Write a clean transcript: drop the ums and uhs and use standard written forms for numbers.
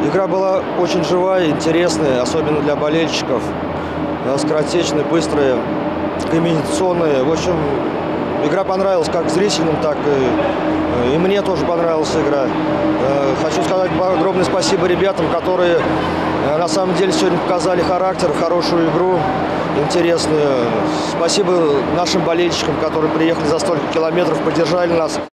Игра была очень живая, интересная, особенно для болельщиков. Скоротечная, быстрая, комбинационная. В общем, игра понравилась как зрителям, так и мне тоже понравилась игра. Хочу сказать огромное спасибо ребятам, которые на самом деле сегодня показали характер, хорошую игру, интересную. Спасибо нашим болельщикам, которые приехали за столько километров, поддержали нас.